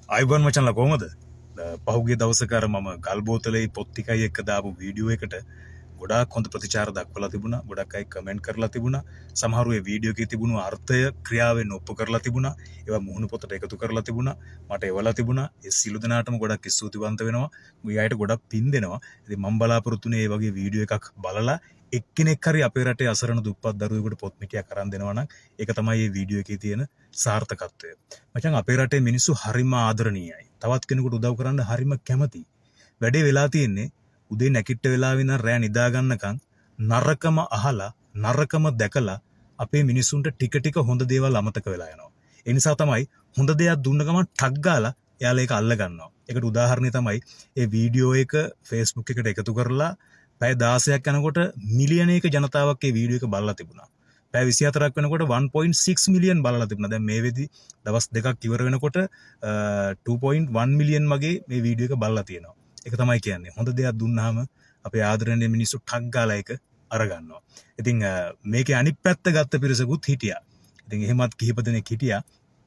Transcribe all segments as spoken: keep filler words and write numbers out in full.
අයිබන් මචන්ලා කොහමද? පහුගිය දවසක අර මම ගල් බෝතලේ පොත් ටිකයි එක්ක දාපු වීඩියෝ එකට ගොඩාක් හොඳ ප්‍රතිචාර දක්වලා තිබුණා. ගොඩක් අය කමෙන්ට් කරලා තිබුණා. සමහරු ඒ වීඩියෝ එකේ තිබුණු අර්ථය ක්‍රියාවෙන් ඔප්පු කරලා තිබුණා. ඒවා මුහුණු පොතට එකතු කරලා තිබුණා. මට එවලා තිබුණා. ඒ සිළු දෙනාටම ගොඩක් ස්තුතිවන්ත වෙනවා. මේ අයට ගොඩක් පින් දෙනවා. ඉතින් මම බලාපොරොත්තුනේ මේ වගේ වීඩියෝ එකක් බලලා එක්කෙනෙක් හරි අපේ රටේ අසරණ දුප්පත් දරුවෙකුට පොත් මිටියක් අරන් දෙනවා නම් ඒක තමයි මේ වීඩියෝ එකේ තියෙන සාර්ථකත්වය. මචං අපේ රටේ මිනිස්සු හරිම ආදරණීයයි. තවත් කෙනෙකුට උදව් කරන්න හරිම කැමතියි. වැඩේ වෙලා තියෙන්නේ උදේ නැකිට වෙලා වින රෑ නිදා ගන්නකම් නරකම අහලා නරකම දැකලා අපේ මිනිස්සුන්ට ටික ටික හොඳ දේවල් අමතක වෙලා යනවා. ඒ නිසා තමයි හොඳ දෙයක් දුන්න ගමන් ටක් ගාලා එයාලා ඒක අල්ල ගන්නවා. ඒකට උදාහරණය තමයි මේ වීඩියෝ එක Facebook එකට එකතු කරලා පැය දාසයක් යනකොට මිලියනයක ජනතාවක් මේ වීඩියෝ එක බලලා තිබුණා. පැය විසිහතරක් වෙනකොට one point six මිලියන් බලලා තිබුණා. දැන් මේ වෙදි දවස් දෙකක් ඉවර වෙනකොට two point one මිලියන් වගේ මේ වීඩියෝ එක බලලා තියෙනවා. ඒක තමයි කියන්නේ. හොඳ දෙයක් දුන්නාම අපේ ආදරණීය මිනිස්සු ටක් ගාලා ඒක අරගන්නවා. ඉතින් මේකේ අනිත් පැත්ත ගත්ත පිරිසකුත් හිටියා. ඉතින් එහෙමත් කිහිප දෙනෙක් හිටියා.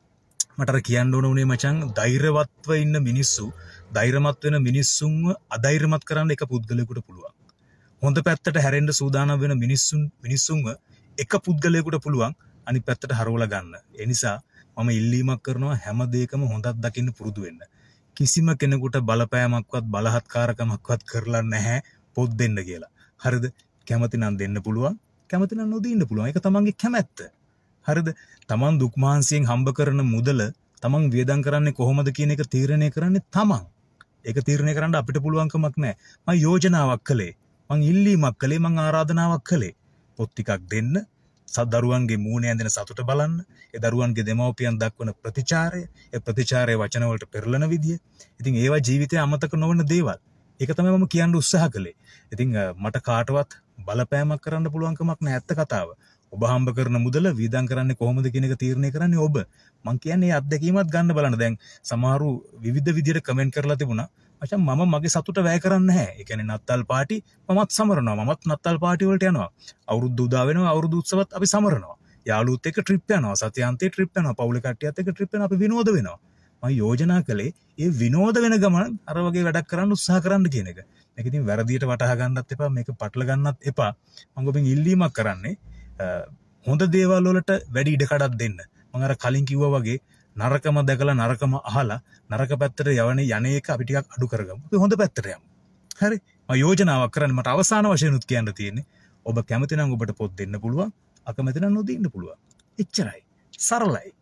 මට අර කියන්න ඕන උනේ මචං ධෛර්යවත්ව ඉන්න මිනිස්සු ධෛර්යමත් වෙන මිනිස්සුන්ව අධෛර්යමත් කරන්න එක පුද්ගලයෙකුට පුළුවන්. හොඳ පැත්තට හැරෙන්න සූදානම් වෙන මිනිස්සුන් මිනිස්සුන්ව එක පුද්ගලයෙකුට පුළුවන් අනිත් පැත්තට හරවලා ගන්න. ඒ නිසා මම ඉල්ලීමක් කරනවා හැම දෙයකම හොඳක් දකින්න පුරුදු වෙන්න. කිසිම කෙනෙකුට බලපෑමක්වත් බලහත්කාරකමක්වත් කරලා නැහැ පොත් දෙන්න කියලා. හරිද? කැමති නම් දෙන්න පුළුවන්. කැමති නම් නොදෙන්න පුළුවන්. ඒක තමන්ගේ කැමැත්ත. හරිද? තමන් දුක් මහන්සියෙන් හම්බ කරන මුදල තමන් වියදම් කරන්නේ කොහොමද කියන එක තීරණය කරන්නේ තමන්. ඒක තීරණය කරන්න අපිට පුළුවන්කමක් නැහැ. මම යෝජනාවක් කළේ. මං ඉල්ලීමක් කළේ මං ආරාධනාවක් කළේ පොත් ටිකක් දෙන්න සදරුවන්ගේ මූණ ඇඳෙන සතුට බලන්න ඒ දරුවන්ගේ දෙමව්පියන් දක්වන ප්‍රතිචාරය ඒ ප්‍රතිචාරයේ වචන වලට පෙරලන විදිය ඉතින් ඒවා ජීවිතේ අමතක නොවන දේවල් ඒක තමයි මම කියන්න උත්සාහ කළේ ඉතින් මට කාටවත් බලපෑමක් කරන්න පුළුවන්කමක් නැහැ ඇත්ත කතාව ඔබ හම්බ කරන මුදල වියදම් කරන්නේ කොහොමද කියන එක තීරණය කරන්නේ ඔබ මං කියන්නේ අත්දැකීමත් ගන්න බලන්න දැන් සමහරු විවිධ විදිහට කමෙන්ට් කරලා තිබුණා මචං මම මගේ සතුට වැය කරන්නේ නැහැ. ඒ කියන්නේ නත්තල් පාටි මමත් සමරනවා. මමත් නත්තල් පාටි වලට යනවා. අවුරුදු උදා වෙනවා අවුරුදු උත්සවත් අපි සමරනවා. යාළුවොත් එක්ක ට්‍රිප් යනවා. සතියාන්තේ ට්‍රිප් යනවා. පවුලේ කට්ටියත් එක්ක ට්‍රිප් යනවා. අපි විනෝද වෙනවා. මම යෝජනා කළේ ඒ විනෝද වෙන ගමන් අර වගේ වැඩක් කරන්න උත්සාහ කරන්න කියන එක. මේක ඉතින් වැරදියට වටහා ගන්නත් එපා. මේක පටල ගන්නත් එපා. මම ඔබෙන් ඉල්ලීමක් කරන්නේ හොඳ දේවල් වලට වැඩි ඉඩ කඩක් දෙන්න. මම අර කලින් කිව්වා වගේ නරකම දැකලා නරකම අහලා නරක පැත්තට යවන්නේ යන්නේ එක අපි ටිකක් අඩු කරගමු. අපි හොඳ පැත්තට යමු. හරි. මම යෝජනාවක් කරන්නේ මට අවසාන වශයෙන් උත් කියන්න තියෙන්නේ. ඔබ කැමති නම් ඔබට පොත් දෙන්න පුළුවන්. අකමැති නම් නොදෙන්න පුළුවන්. එච්චරයි. සරලයි.